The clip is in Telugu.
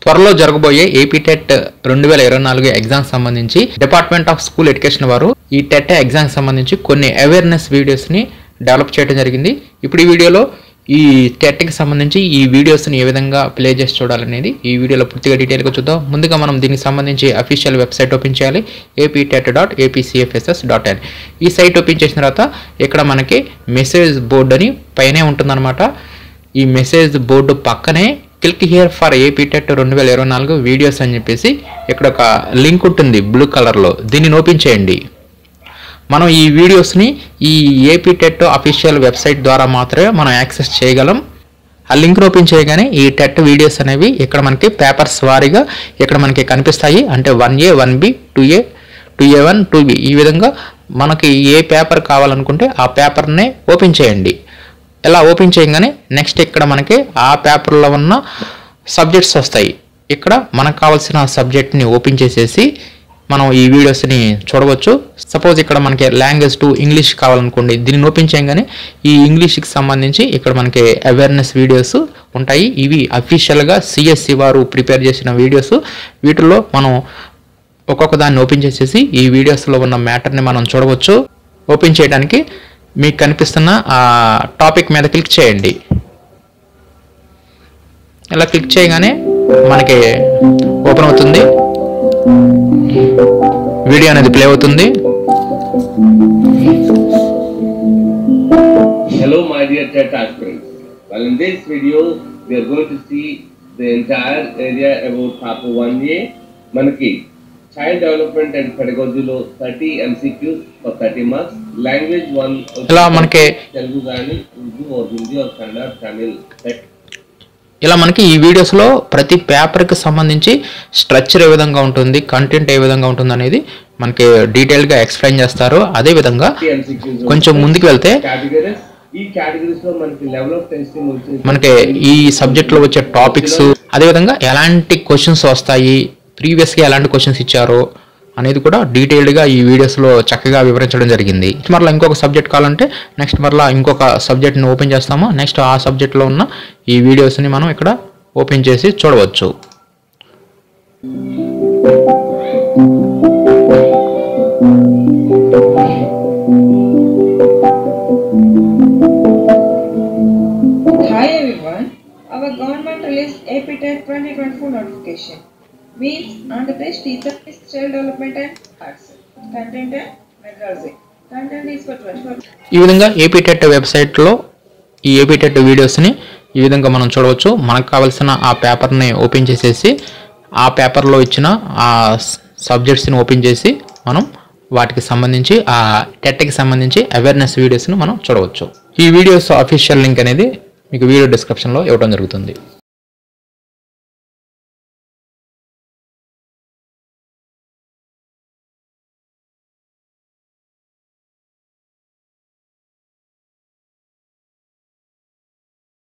త్వరలో జరగబోయే ఏపీ టెట్ 2024 ఎగ్జామ్ సంబంధించి డిపార్ట్మెంట్ ఆఫ్ స్కూల్ ఎడ్యుకేషన్ వారు ఈ టెట్ ఎగ్జామ్ సంబంధించి కొన్ని అవేర్నెస్ వీడియోస్ ని డెవలప్ చేయడం జరిగింది. ఇప్పుడు ఈ వీడియోలో ఈ టెట్ కి సంబంధించి ఈ వీడియోస్ ని ఏ విధంగా ప్లే చేసి చూడాలనేది ఈ వీడియోలో పూర్తిగా డీటెయిల్ గా చూద్దాం. ముందుగా మనం దీనికి సంబంధించి అఫీషియల్ వెబ్సైట్ ఓపెన్ చేయాలి, aptet.apcfss.in. ఈ సైట్ ఓపెన్ చేసిన తర్వాత ఇక్కడ మనకి మెసేజ్ బోర్డ్ అని పైనే ఉంటుందన్నమాట. ఈ మెసేజ్ బోర్డు పక్కనే click here for AP TET 2024 videos అని చెప్పేసి ఇక్కడ ఒక లింక్ ఉంటుంది బ్లూ కలర్లో, దీన్ని ఓపెన్ చేయండి. మనం ఈ వీడియోస్ని ఈ ఏపీ టెట్ అఫీషియల్ వెబ్సైట్ ద్వారా మాత్రమే మనం యాక్సెస్ చేయగలం. ఆ లింక్ని ఓపెన్ చేయగానే ఈ టెట్ వీడియోస్ అనేవి ఇక్కడ మనకి పేపర్స్ వారీగా ఇక్కడ మనకి కనిపిస్తాయి. అంటే 1A 1B 2A 2A1 2B ఈ విధంగా మనకి ఏ పేపర్ కావాలనుకుంటే ఆ పేపర్నే ఓపెన్ చేయండి. ఇలా ఓపెన్ చేయగానే నెక్స్ట్ ఇక్కడ మనకి ఆ పేపర్లో ఉన్న సబ్జెక్ట్స్ వస్తాయి. ఇక్కడ మనకు కావాల్సిన సబ్జెక్ట్ని ఓపెన్ చేసేసి మనం ఈ వీడియోస్ని చూడవచ్చు. సపోజ్ ఇక్కడ మనకి లాంగ్వేజ్ టు ఇంగ్లీష్ కావాలనుకోండి, దీన్ని ఓపెన్ చేయగానే ఈ ఇంగ్లీష్కి సంబంధించి ఇక్కడ మనకి అవేర్నెస్ వీడియోస్ ఉంటాయి. ఇవి అఫీషియల్గా సిఎస్సి వారు ప్రిపేర్ చేసిన వీడియోస్. వీటిలో మనం ఒక్కొక్క దాన్ని ఓపెన్ చేసేసి ఈ వీడియోస్లో ఉన్న మ్యాటర్ని మనం చూడవచ్చు. ఓపెన్ చేయడానికి మీకు కనిపిస్తున్న ఆ టాపిక్ మీద క్లిక్ చేయండి. ఇలా క్లిక్ చేయగానే మనకి ఓపెన్ అవుతుంది, వీడియో అనేది ప్లే అవుతుంది. Hello my dear TET aspirants. Well, in this video we are going to see the entire area about Paper 1A. Manaki Child Development and Pedagogy lo 30 MCQs for 30 marks. Language 1 ఇలా మనకి Telugu gaani Urdu or Hindi or Kannada Tamil. ఇలా మనకి ఈ వీడియోస్లో ప్రతి పేపర్కి సంబంధించి స్ట్రక్చర్ ఏ విధంగా ఉంటుంది, కంటెంట్ ఏ విధంగా ఉంటుంది అనేది మనకి డీటెయిల్గా ఎక్స్ప్లెయిన్ చేస్తారు. అదేవిధంగా కొంచెం ముందుకు వెళ్తే మనకి ఈ సబ్జెక్ట్లో వచ్చే టాపిక్స్, అదేవిధంగా ఎలాంటి క్వశ్చన్స్ వస్తాయి, ప్రీవియస్గా ఎలాంటి క్వశ్చన్స్ ఇచ్చారో అనేది కూడా డీటెయిల్డ్గా ఈ వీడియోస్లో చక్కగా వివరించడం జరిగింది. మరలా ఇంకొక సబ్జెక్ట్ కావాలంటే నెక్స్ట్ మరలా ఇంకొక సబ్జెక్ట్ని ఓపెన్ చేస్తాము. నెక్స్ట్ ఆ సబ్జెక్ట్లో ఉన్న ఈ వీడియోస్ని మనం ఇక్కడ ఓపెన్ చేసి చూడవచ్చు. Hi everyone, our government released AP TET 2024 notification. Means Andhra teacher is child development and arts. Content and methodology. Content is for 24. ఈ విధంగా ఏపీ టెట్ వెబ్సైట్లో ఈ ఏపీ టెట్ వీడియోస్ని ఈ విధంగా మనం చూడవచ్చు. మనకు కావాల్సిన ఆ పేపర్ని ఓపెన్ చేసేసి ఆ పేపర్లో ఇచ్చిన ఆ సబ్జెక్ట్స్ని ఓపెన్ చేసి మనం వాటికి సంబంధించి ఆ టెట్కి సంబంధించి అవేర్నెస్ వీడియోస్ని మనం చూడవచ్చు. ఈ వీడియోస్ అఫీషియల్ లింక్ అనేది మీకు వీడియో డిస్క్రిప్షన్లో ఇవ్వడం జరుగుతుంది.